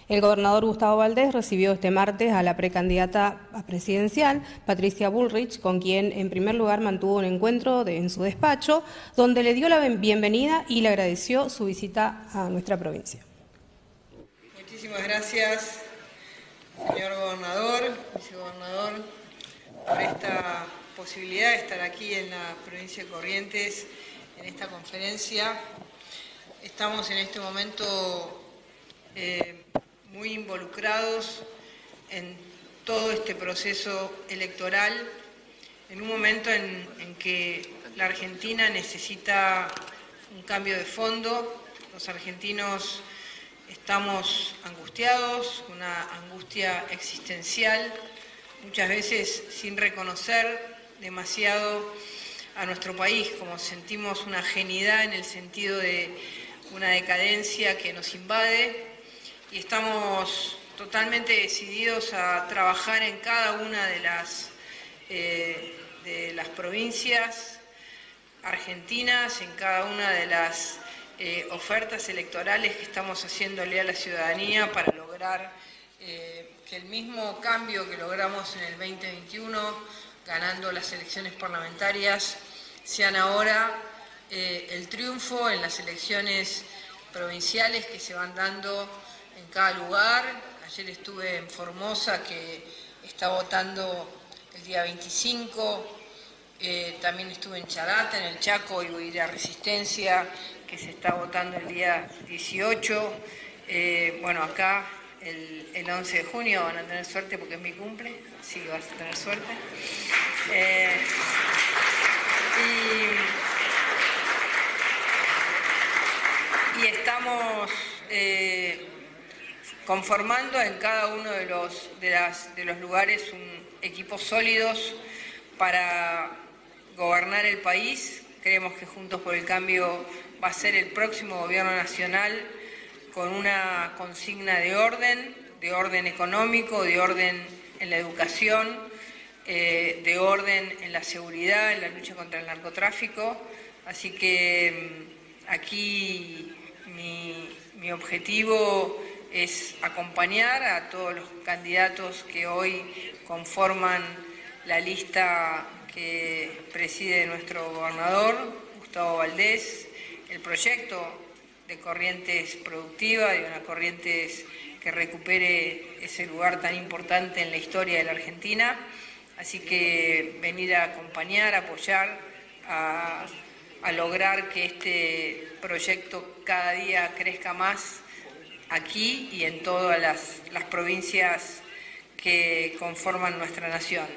El gobernador Gustavo Valdés recibió este martes a la precandidata presidencial, Patricia Bullrich, con quien en primer lugar mantuvo un encuentro en su despacho, donde le dio la bienvenida y le agradeció su visita a nuestra provincia. Muchísimas gracias, señor gobernador, vicegobernador, por esta posibilidad de estar aquí en la provincia de Corrientes, en esta conferencia. Estamos en este momento muy involucrados en todo este proceso electoral, en un momento en que la Argentina necesita un cambio de fondo. Los argentinos estamos angustiados, una angustia existencial, muchas veces sin reconocer demasiado a nuestro país, como sentimos una ajenidad en el sentido de una decadencia que nos invade, y estamos totalmente decididos a trabajar en cada una de las provincias argentinas, en cada una de las ofertas electorales que estamos haciéndole a la ciudadanía para lograr que el mismo cambio que logramos en el 2021, ganando las elecciones parlamentarias, sean ahora el triunfo en las elecciones provinciales que se van dando en cada lugar. Ayer estuve en Formosa, que está votando el día 25, también estuve en Charata, en el Chaco, y voy a ir a Resistencia, que se está votando el día 18. Bueno, acá el 11 de junio van a tener suerte porque es mi cumple, sí, vas a tener suerte. Y estamos conformando en cada uno de los lugares equipos sólidos para gobernar el país. Creemos que Juntos por el Cambio va a ser el próximo gobierno nacional con una consigna de orden económico, de orden en la educación, de orden en la seguridad, en la lucha contra el narcotráfico. Así que aquí mi objetivo es acompañar a todos los candidatos que hoy conforman la lista que preside nuestro gobernador, Gustavo Valdés, el proyecto de Corrientes productiva, de una Corrientes que recupere ese lugar tan importante en la historia de la Argentina. Así que venir a acompañar, a apoyar, a lograr que este proyecto cada día crezca más aquí y en todas las provincias que conforman nuestra nación.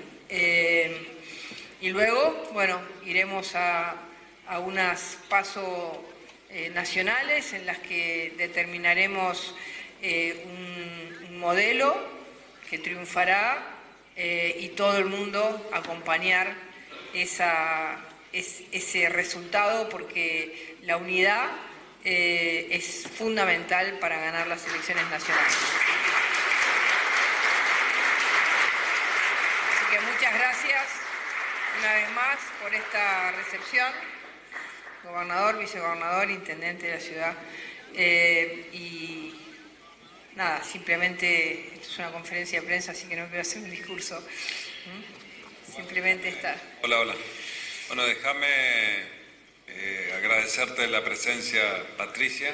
Y luego, bueno, iremos a unas PASO nacionales en las que determinaremos un modelo que triunfará y todo el mundo acompañar ese resultado, porque la unidad es fundamental para ganar las elecciones nacionales. Así que muchas gracias una vez más por esta recepción, gobernador, vicegobernador, intendente de la ciudad. Y nada, simplemente, esto es una conferencia de prensa, así que no quiero hacer un discurso. Simplemente estar. Hola. Bueno, déjame agradecerte la presencia, Patricia.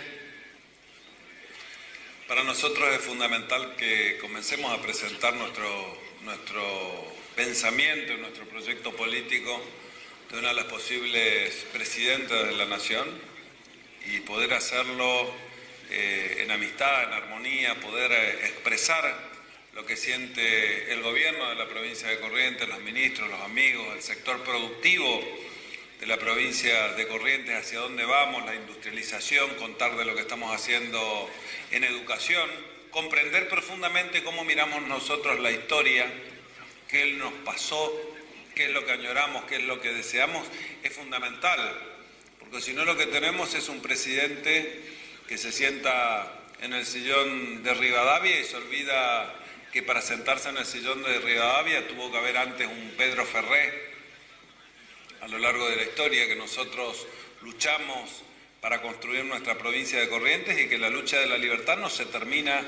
Para nosotros es fundamental que comencemos a presentar nuestro pensamiento y nuestro proyecto político de una de las posibles presidentas de la Nación, y poder hacerlo en amistad, en armonía, poder expresar lo que siente el gobierno de la provincia de Corrientes, los ministros, los amigos, el sector productivo de la provincia de Corrientes, hacia dónde vamos, la industrialización, contar de lo que estamos haciendo en educación, comprender profundamente cómo miramos nosotros la historia, qué nos pasó, qué es lo que añoramos, qué es lo que deseamos, es fundamental, porque si no lo que tenemos es un presidente que se sienta en el sillón de Rivadavia y se olvida que para sentarse en el sillón de Rivadavia tuvo que haber antes un Pedro Ferré a lo largo de la historia, que nosotros luchamos para construir nuestra provincia de Corrientes, y que la lucha de la libertad no se termina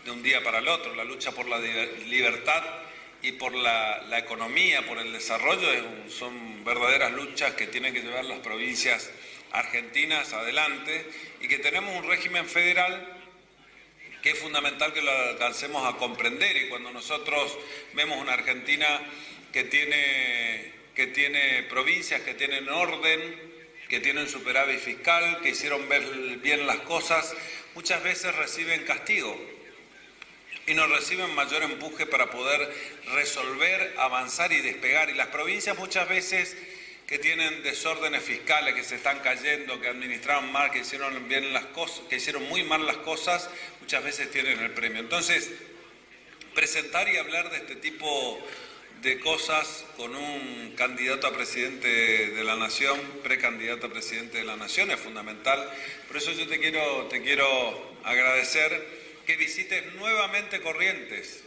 de un día para el otro. La lucha por la libertad y por la economía, por el desarrollo, son verdaderas luchas que tienen que llevar las provincias argentinas adelante, y que tenemos un régimen federal que es fundamental que lo alcancemos a comprender. Y cuando nosotros vemos una Argentina que tiene provincias que tienen orden, que tienen superávit fiscal, que hicieron ver bien las cosas, muchas veces reciben castigo y nos reciben mayor empuje para poder resolver, avanzar y despegar. Y las provincias muchas veces que tienen desórdenes fiscales, que se están cayendo, que administraron mal, que hicieron bien las cosas, que hicieron muy mal las cosas, muchas veces tienen el premio. Entonces, presentar y hablar de este tipo de cosas con un candidato a presidente de la Nación, precandidato a presidente de la Nación, es fundamental. Por eso yo te quiero agradecer que visites nuevamente Corrientes,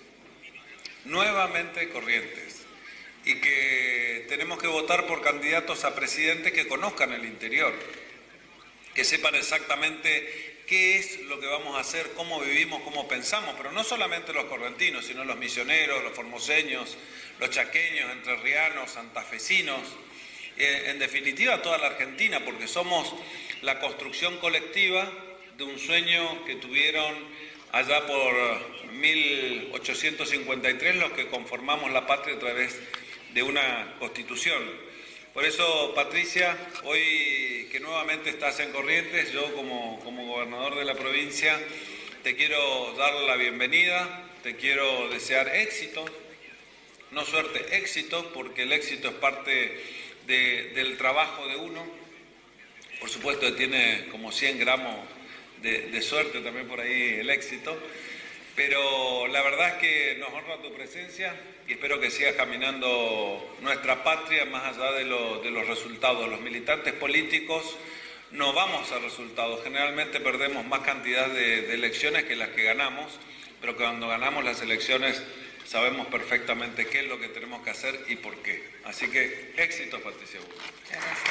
y que tenemos que votar por candidatos a presidente que conozcan el interior, que sepan exactamente qué es lo que vamos a hacer, cómo vivimos, cómo pensamos, pero no solamente los correntinos, sino los misioneros, los formoseños, los chaqueños, entrerrianos, santafesinos, en definitiva toda la Argentina, porque somos la construcción colectiva de un sueño que tuvieron allá por 1853 los que conformamos la patria a través de una constitución. Por eso, Patricia, hoy que nuevamente estás en Corrientes, yo como gobernador de la provincia te quiero dar la bienvenida, te quiero desear éxito, no suerte, éxito, porque el éxito es parte del trabajo de uno. Por supuesto tiene como 100 gramos de suerte también por ahí el éxito, pero la verdad es que nos honra tu presencia y espero que sigas caminando nuestra patria más allá de los resultados. Los militantes políticos no vamos a resultados, generalmente perdemos más cantidad de elecciones que las que ganamos, pero cuando ganamos las elecciones sabemos perfectamente qué es lo que tenemos que hacer y por qué. Así que éxitos, Patricia Bullrich. Muchas gracias.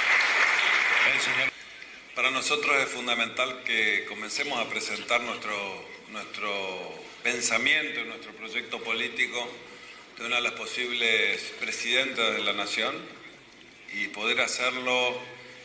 Para nosotros es fundamental que comencemos a presentar nuestro pensamiento, nuestro proyecto político de una de las posibles presidentas de la Nación y poder hacerlo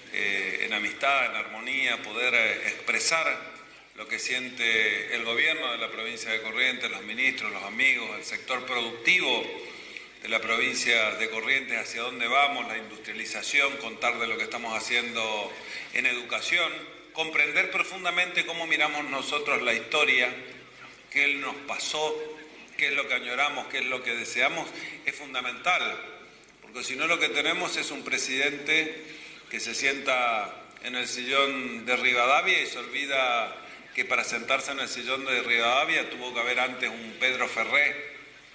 en amistad, en armonía, poder expresar lo que siente el gobierno de la provincia de Corrientes, los ministros, los amigos, el sector productivo de la provincia de Corrientes, hacia dónde vamos, la industrialización, contar de lo que estamos haciendo en educación, comprender profundamente cómo miramos nosotros la historia, qué nos pasó, qué es lo que añoramos, qué es lo que deseamos, es fundamental, porque si no lo que tenemos es un presidente que se sienta en el sillón de Rivadavia y se olvida que para sentarse en el sillón de Rivadavia tuvo que haber antes un Pedro Ferré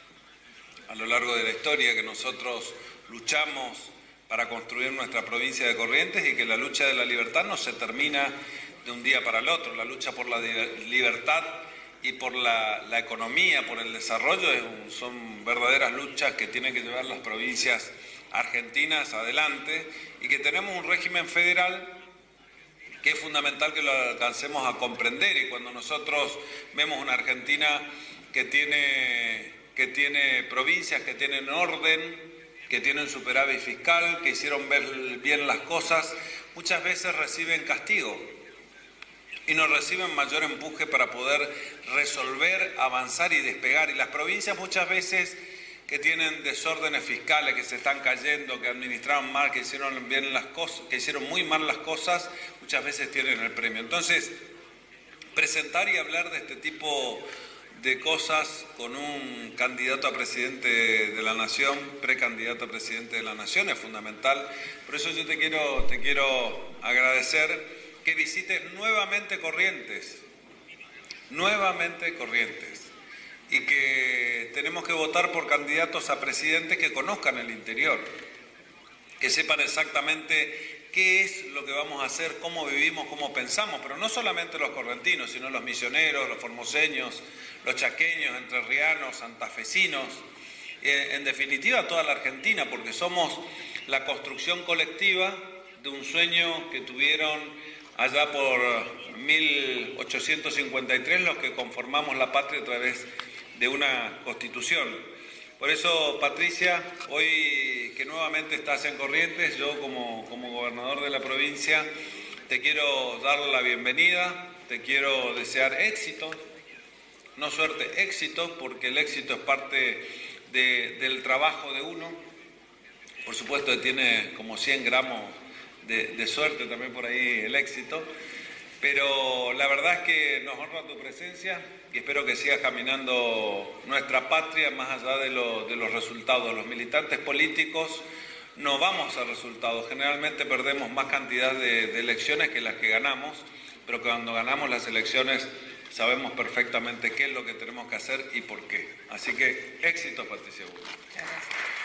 a lo largo de la historia, que nosotros luchamos para construir nuestra provincia de Corrientes y que la lucha de la libertad no se termina de un día para el otro. La lucha por la libertad y por la economía, por el desarrollo, son verdaderas luchas que tienen que llevar las provincias argentinas adelante y que tenemos un régimen federal que es fundamental que lo alcancemos a comprender. Y cuando nosotros vemos una Argentina que tiene provincias que tienen orden, que tienen superávit fiscal, que hicieron ver bien las cosas, muchas veces reciben castigo y nos reciben mayor empuje para poder resolver, avanzar y despegar. Y las provincias muchas veces que tienen desórdenes fiscales, que se están cayendo, que administraron mal, que hicieron bien las cosas, que hicieron muy mal las cosas, muchas veces tienen el premio. Entonces, presentar y hablar de este tipo de cosas con un candidato a presidente de la Nación, precandidato a presidente de la Nación, es fundamental. Por eso yo te quiero agradecer que visites nuevamente Corrientes, y que tenemos que votar por candidatos a presidente que conozcan el interior, que sepan exactamente qué es lo que vamos a hacer, cómo vivimos, cómo pensamos, pero no solamente los correntinos, sino los misioneros, los formoseños, los chaqueños, entrerrianos, santafesinos, en definitiva toda la Argentina, porque somos la construcción colectiva de un sueño que tuvieron allá por 1853 los que conformamos la patria a través de una constitución. Por eso, Patricia, hoy que nuevamente estás en Corrientes, yo como gobernador de la provincia te quiero dar la bienvenida, te quiero desear éxito, no suerte, éxito, porque el éxito es parte del trabajo de uno. Por supuesto que tiene como 100 gramos de suerte también por ahí el éxito, pero la verdad es que nos honra tu presencia y espero que sigas caminando nuestra patria más allá de los resultados. Los militantes políticos no vamos a resultados, generalmente perdemos más cantidad de elecciones que las que ganamos, pero cuando ganamos las elecciones sabemos perfectamente qué es lo que tenemos que hacer y por qué. Así que éxito, Patricia Bullrich. Muchas gracias.